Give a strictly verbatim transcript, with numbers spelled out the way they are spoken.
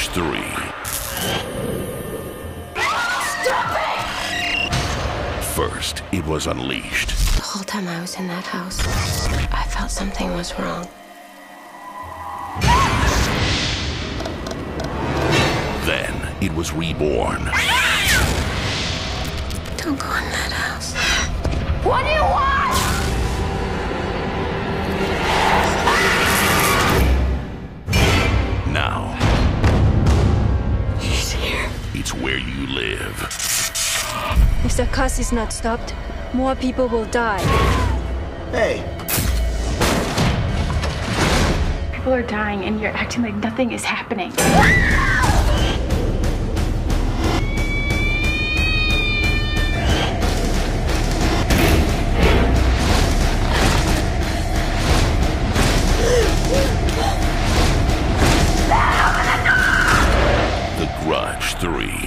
Grudge three. Stop it! First, it was unleashed. The whole time I was in that house, I felt something was wrong. Then, it was reborn. Don't go in that house. What do you want? Now, He's here. it's where you live. If the curse is not stopped, more people will die. Hey, People are dying and you're acting like nothing is happening. The Grudge three.